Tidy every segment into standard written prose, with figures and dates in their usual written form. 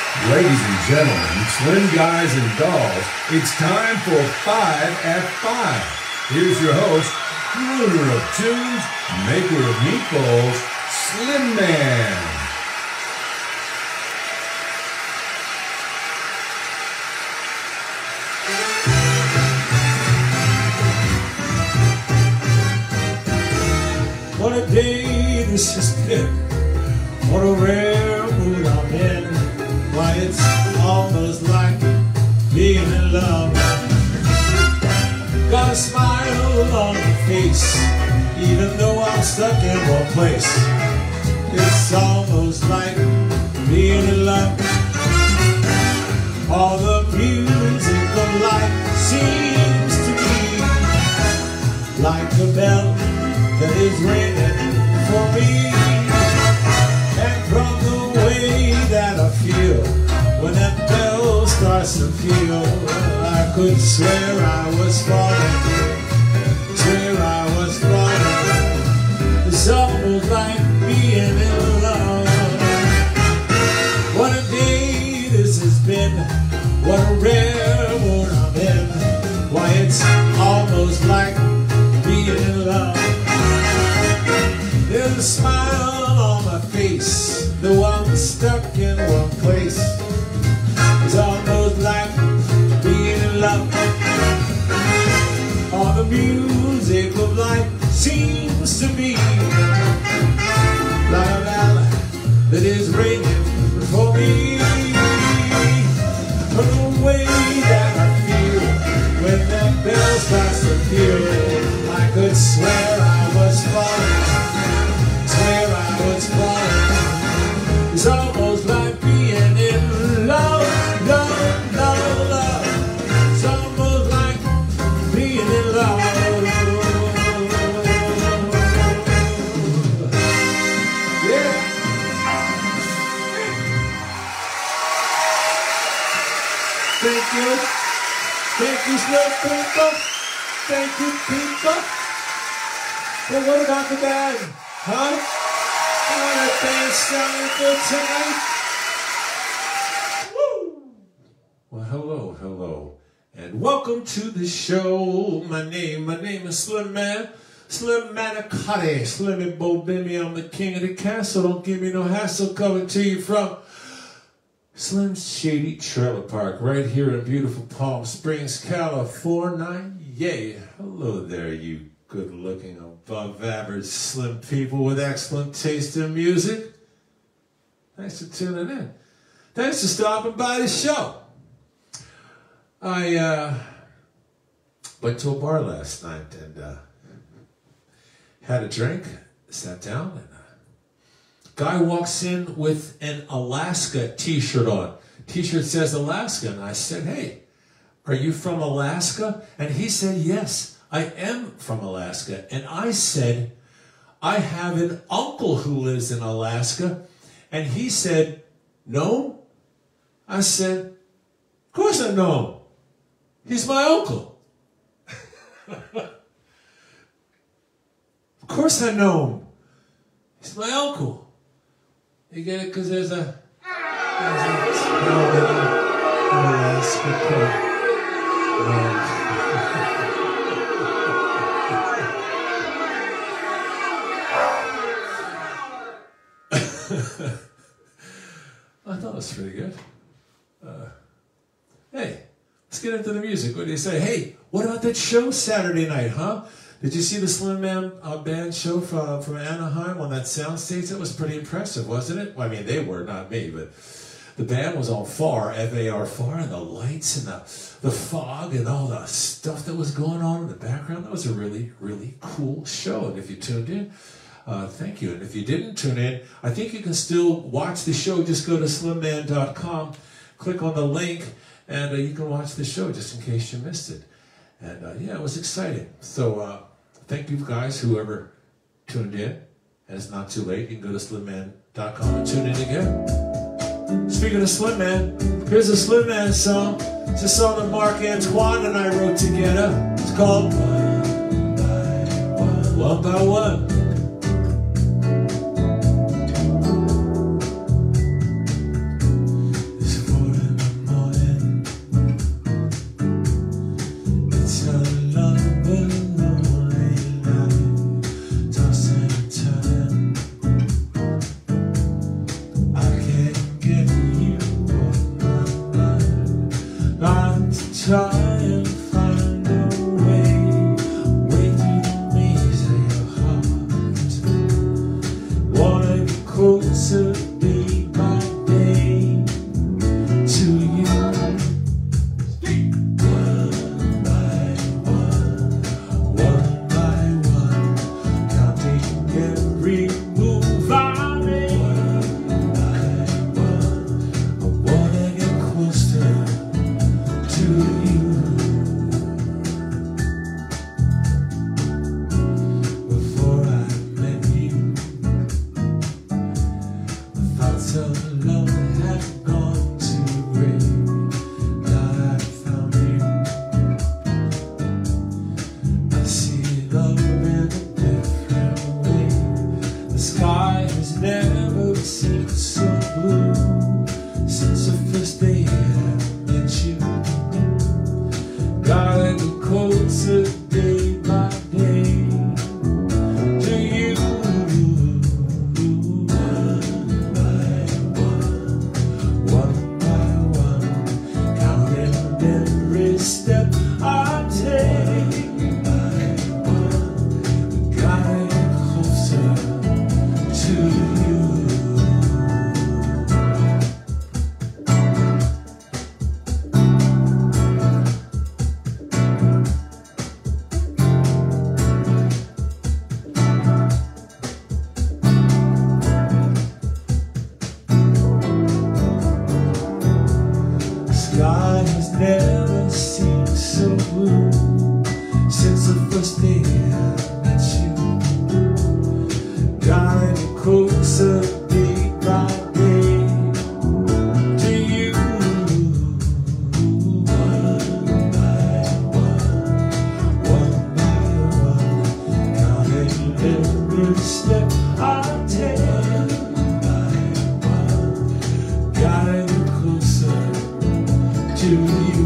Ladies and gentlemen, slim guys and dolls, it's time for 5 at 5. Here's your host, ruler of tunes, maker of meatballs, Slim Man. What a day this has been, what a rare mood I'm in. Why, it's almost like being in love. Got a smile on my face, even though I'm stuck in one place. It's almost like being in love. All the music of life seems to be like a bell that is ringing for me. And from the way that I feel when that bell starts to peal, I could swear I was falling, swear I was falling. It's almost like being in love. What a day this has been, what a rare mood I'm in. Why, it's almost like being in love. There's a smile on my face, though I'm stuck in one place. It's almost like being in love. All the music of life seems to be like a bell that is ringing for me. From the way that I feel when that bell starts to peal, I could swear I was falling, swear I was falling. It's almost like being in love, love, love, love. It's almost like being in love. Yeah. Thank you. Thank you, Slim people. Thank you, people. Well, what about the band? Huh? That band's sounding good tonight. Woo! Well, hello, hello. And welcome to the show. My name is Slim Man. Slim Manicotti. Slimmy Bo Bimmy. I'm the king of the castle. Don't give me no hassle. Coming to you from Slim's Shady Trailer Park right here in beautiful Palm Springs, California. Yeah. Hello there, you good-looking, above-average slim people with excellent taste in music. Thanks for tuning in. Thanks for stopping by the show. I went to a bar last night and had a drink, sat down, and guy walks in with an Alaska t-shirt on. T-shirt says Alaska, and I said, hey, are you from Alaska? And he said, yes, I am from Alaska. And I said, I have an uncle who lives in Alaska. And he said, no? I said, of course I know him. He's my uncle. Of course I know him. He's my uncle. You get it? Because there's a small little Alaska part. I thought it was pretty good. Hey, let's get into the music. What do you say? Hey, what about that show Saturday night, huh? Did you see the Slim Man band show from Anaheim on that soundstage? That was pretty impressive, wasn't it? Well, I mean, they were, not me, but the band was on FAR, F-A-R, FAR, and the lights and the fog and all the stuff that was going on in the background. That was a really, really cool show. And if you tuned in, thank you. And if you didn't tune in, I think you can still watch the show. Just go to slimman.com, click on the link, and you can watch the show just in case you missed it. And yeah, it was exciting. So thank you guys, whoever tuned in. And it's not too late. You can go to slimman.com and tune in again. Speaking of Slim Man, here's a Slim Man song. It's a song that Mark Antoine and I wrote together. It's called One by One. One by One. try and find a way through the maze of your heart. Wanna get closer day by day to you. One by one, counting every move I make. I wanna get closer to you. Before I met you, the thoughts of love had gone to gray. Now I found you, I see love in a different way. The sky has never seemed so blue since the first day I met you. Gotta get closer day by day to you. One by one, counting every step I take. Gotta get closer to you. Sky has never seemed so blue since the first day I met you. Gotta get closer day by day to you. One by one, counting every step I take. Gotta get closer to you.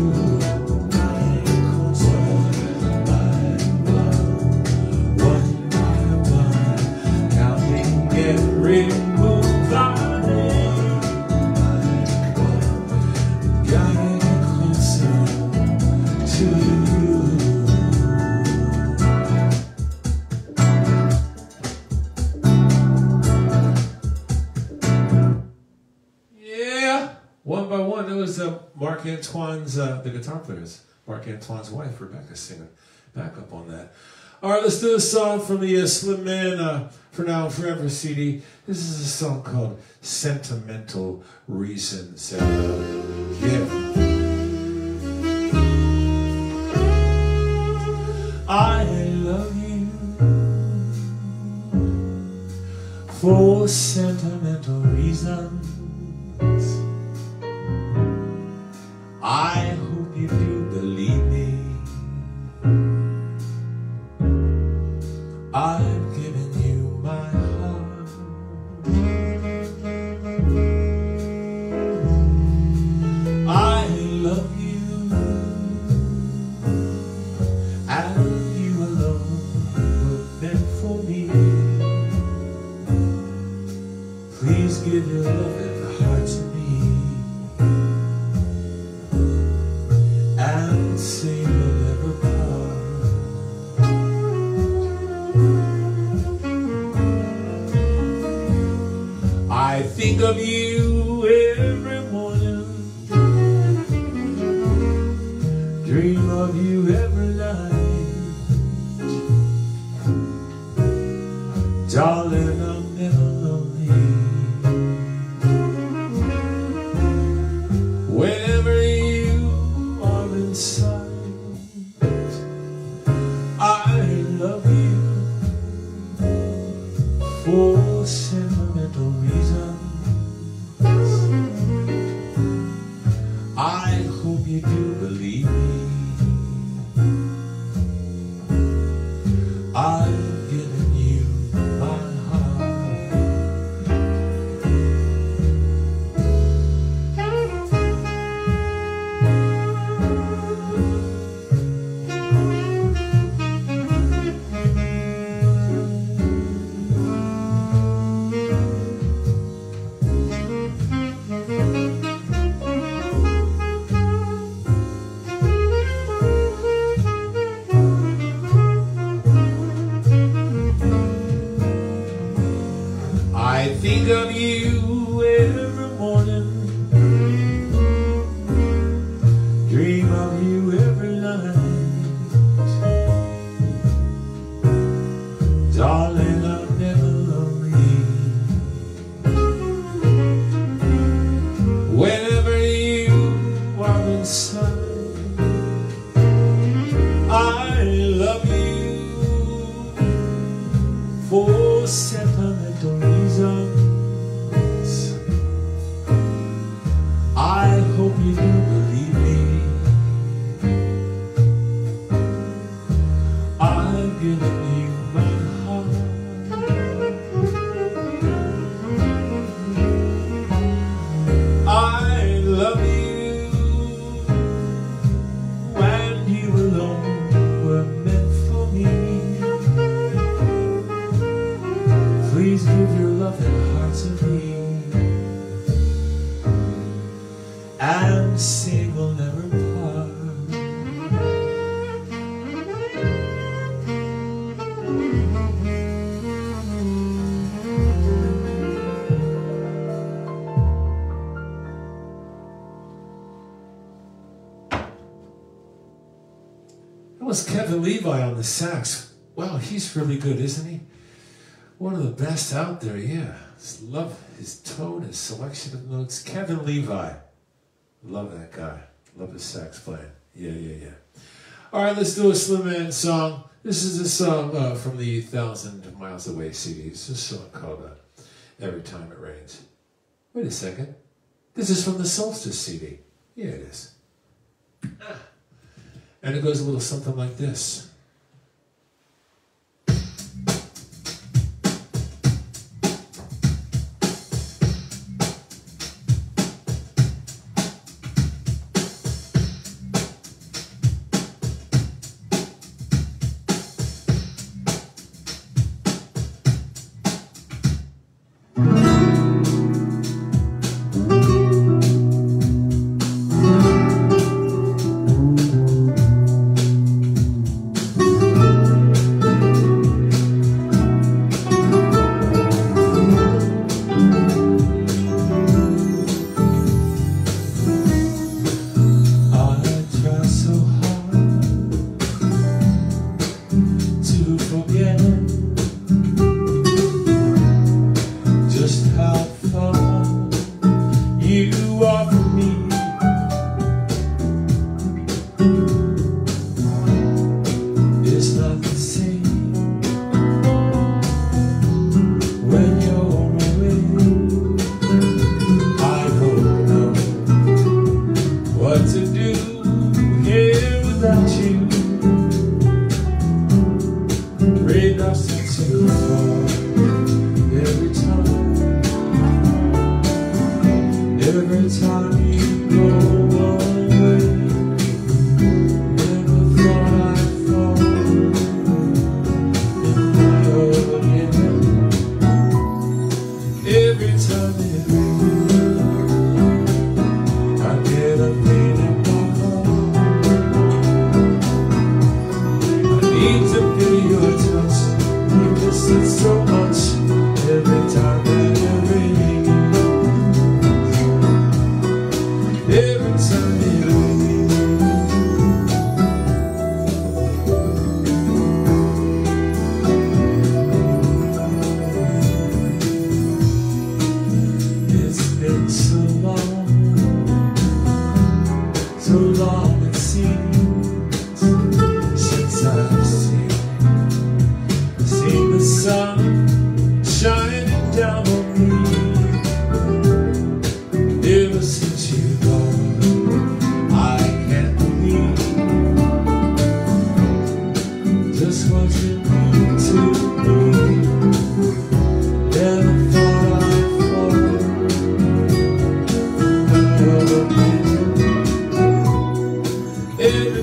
One by one, counting every move I make. Gotta get closer to you. Yeah, one by one. It was Mark Antoine's, the guitar player's, Mark Antoine's wife, Rebecca, singing back up on that. All right, let's do a song from the Slim Man For Now and Forever CD. This is a song called Sentimental Reasons. Yeah. I love you for sentimental reasons. I hope you do believe me. I've given you my heart. I love you, and you alone were meant for me. Please give your love and heart to me, and say we'll never part. I think of you every morning, dream of you every night. Darling, I'm never lonely. Whenever you are in sight, I love you for sentimental reasons. and say we'll never part. That was Kevin Levi on the sax. Wow, he's really good, isn't he? One of the best out there, yeah. Just love his tone, his selection of notes. Kevin Levi. Love that guy. Love his sax playing. Yeah. All right, let's do a Slim Man song. This is a song from the 1,000 Miles Away CD. It's a song called Every Time It Rains. Wait a second. This is from the Solstice CD. Yeah, it is. And it goes a little something like this. Every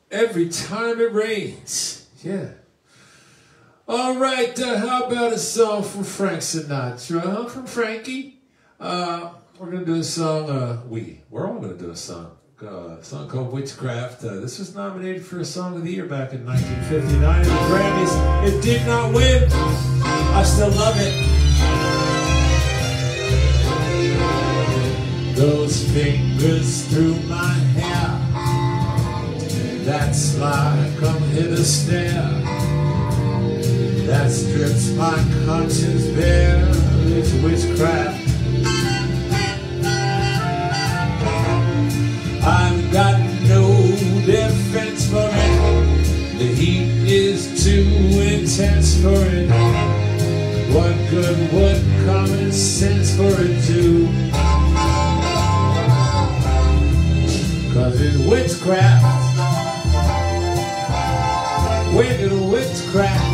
Every time it rains. Yeah. All right, how about a song from Frank Sinatra? Huh? From Frankie? We're going to do a song, we're all going to do a song called Witchcraft. This was nominated for a Song of the Year back in 1959 at the Grammys. It did not win. I still love it. Those fingers through my hair, that's like I'm here to stare. That strips my conscience bare. It's witchcraft. I've got no defense for it. The heat is too intense for it. What good would common sense for it do? 'Cause it's witchcraft. Wicked witchcraft.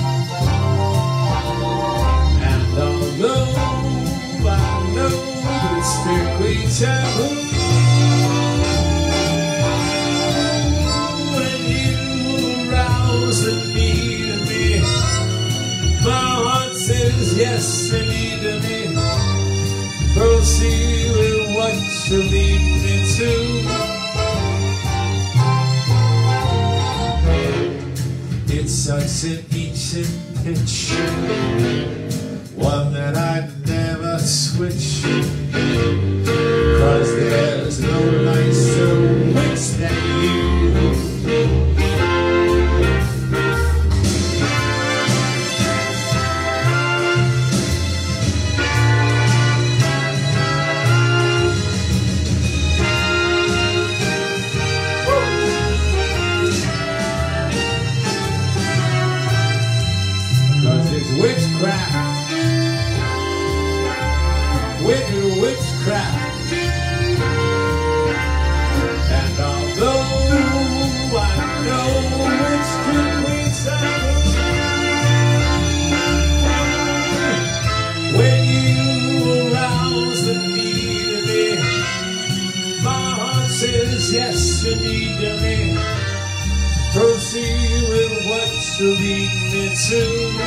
And although I know it's strictly taboo, when you arouse the need of me, my heart says yes, indeed to me. Proceed with what you lead me to. It's such an ancient pitch, one that I'd never switch, 'cause there's no nicer witch than you. 'Cause it's witchcraft. Wicked witchcraft. And although I know it's strictly taboo, when you arouse the need of me, my heart says yes, you need to me. Proceed with what you lead me to.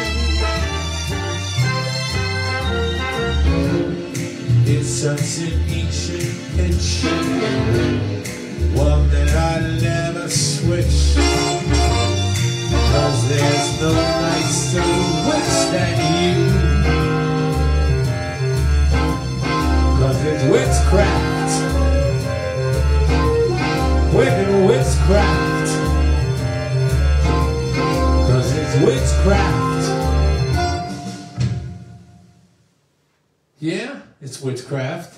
It's such an ancient pitch, one that I never switch, 'cause there's no nicer witch than you. 'Cause it's witchcraft. Wicked witchcraft. 'Cause it's witchcraft. Yeah, it's witchcraft.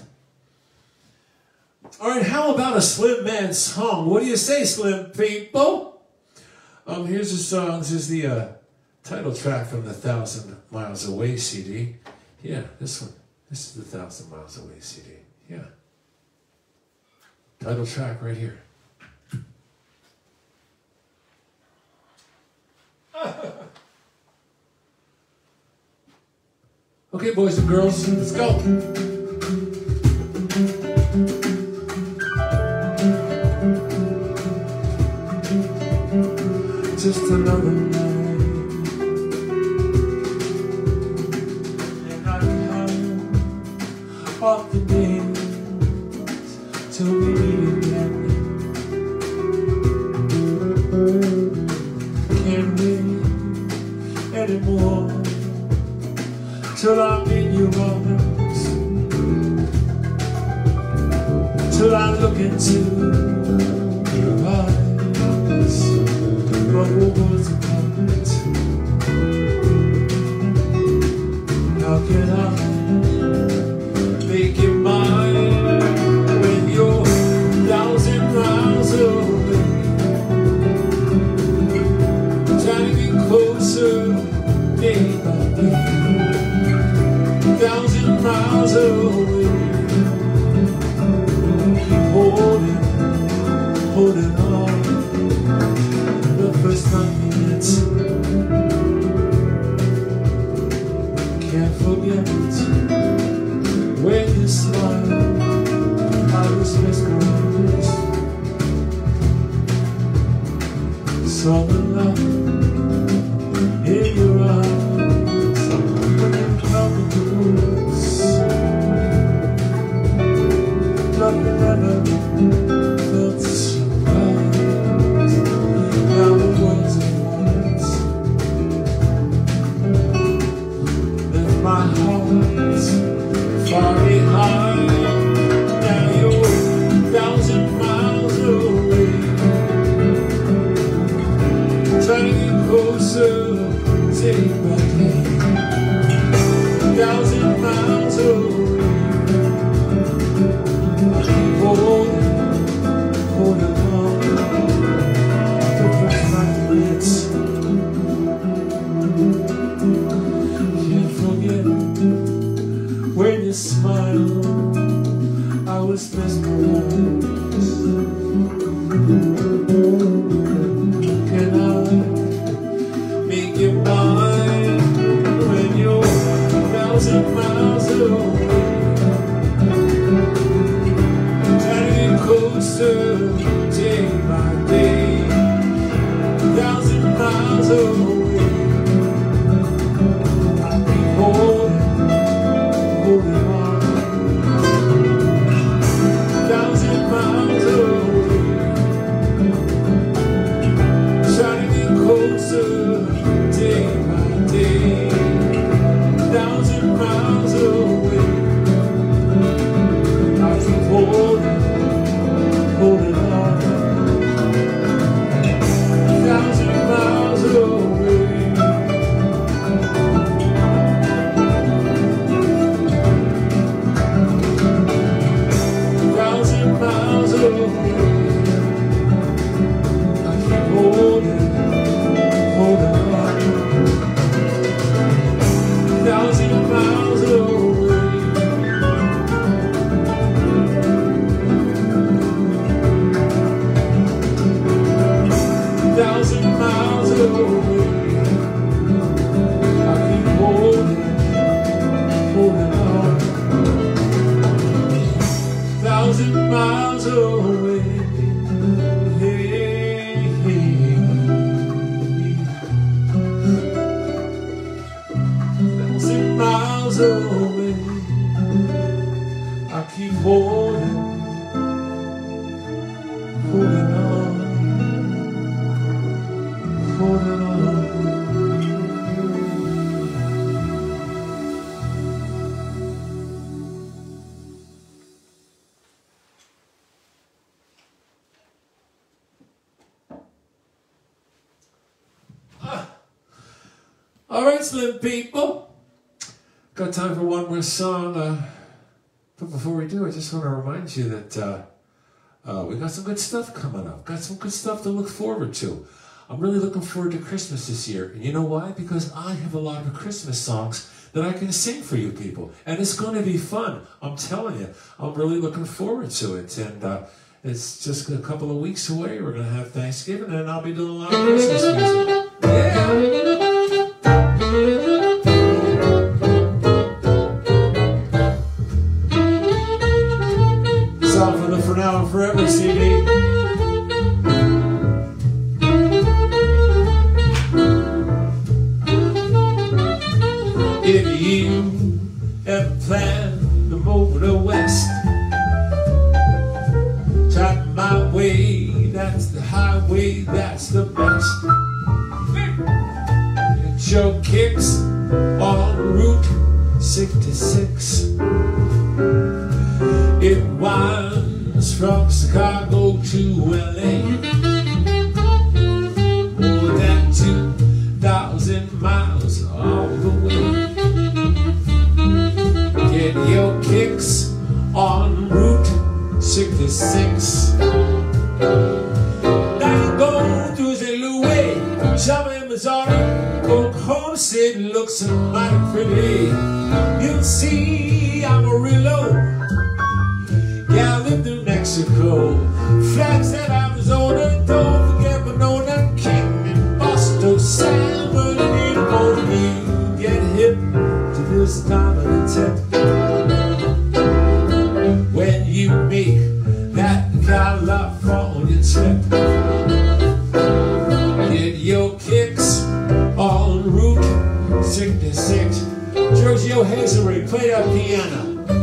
All right, how about a Slim Man song? What do you say, Slim people? Here's a song. This is the title track from the 1,000 Miles Away CD. Yeah, this one. This is the 1,000 Miles Away CD. Yeah. Title track right here. Okay, boys and girls, let's go. Just another night, and I come off the days to meet again. Can't wait anymore till I'm in your arms, till I look into your eyes, but words apart. How can I make you mine when you're 1,000 miles away? Trying to get closer day by day. 1,000 miles away, keep holding your smile, I was mesmerized. Can I make you mine when you're 1,000 miles away? Try to get closer day by day, 1,000 miles away. I'll be holding on, 1,000 miles away. Try to get closer day by day, 1,000 miles away. I'll keep holding on, 1,000 miles away. 1,000 miles away. I keep holding on, 1,000 miles away. 1,000 miles away. I keep holding on, 1,000 miles away. Hey, hey. 1,000 miles away. I keep holding on, holding on. All right, Slim people. Got time for one more song. But before we do, I just want to remind you that we got some good stuff coming up. Got some good stuff to look forward to. I'm really looking forward to Christmas this year. And you know why? Because I have a lot of Christmas songs that I can sing for you people. And it's going to be fun. I'm telling you. I'm really looking forward to it. And it's just a couple of weeks away. We're going to have Thanksgiving, and I'll be doing a lot of Christmas music. Yeah! Song for the For Now and Forever CD. If you ever plan to move to the West, try my way, that's the highway, that's the best. Get your kicks on Route 66. It winds from Chicago to LA, more than 2,000 miles all the way. Get your kicks on Route 66. Now you go through St. Louis, Shelby, Missouri, Oklahoma City looks mighty pretty. You'll see Amarillo, Gallup, New Mexico, Flagstaff, Arizona, don't forget Winona, Canyon, Boston, San Bernardino. You get hip to this time of the tip when you make that California trip. Get your kicks on Route 66. Giorgio Hazelry, play that piano.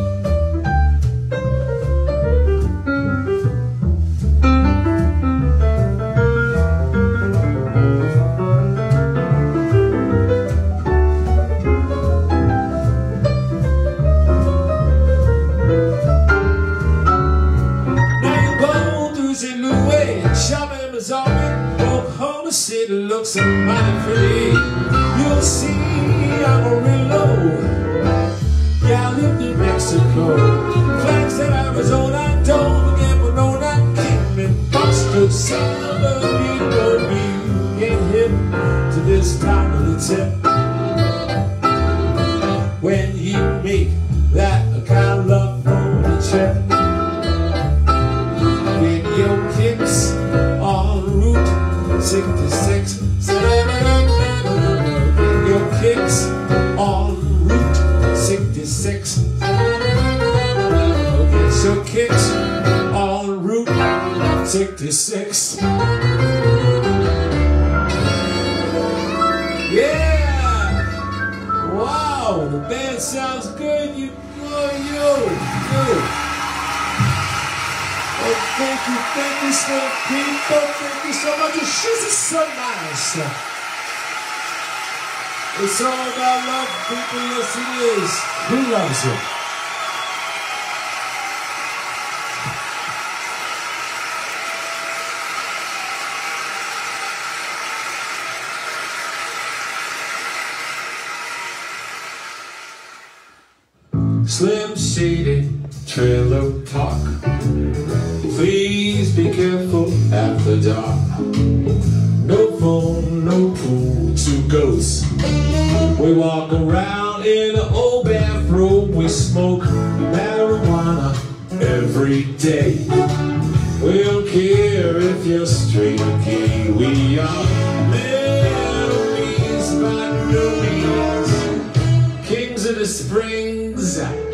Oklahoma City looks mighty pretty. You'll see Amarillo, Gallup, New Mexico, Flagstaff, Arizona, don't forget Winona, Canyon, Boston, San Bernardino. You get hip to this time of the tip when you make that took kicks en route 66. Yeah! Wow, the band sounds good. You. Oh, thank you, Slim people. Thank you so much. Your shoes are so nice. It's all about love, people. Yes, it is. Who loves it? Slim Shady trailer talk. Please be careful after dark. No phone, no pool, 2 ghosts. We walk around in an old bathroom. We smoke marijuana every day. We don't care if you're straight or gay. We are enemies by no means. Kings of the Springs.